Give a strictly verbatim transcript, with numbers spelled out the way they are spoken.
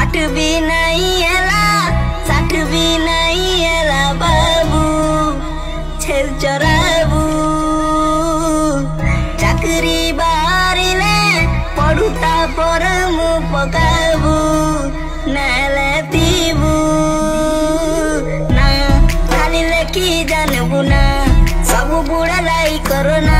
साठ भी नहीं एला साठ भी नहीं एला बाबू छेल चराबू चाकरी बारिले पढ़ुता पर मु पकाबू नाले तीबू ना खाली लेखी जानबू ना सब बुढ़ा लाई करो ना।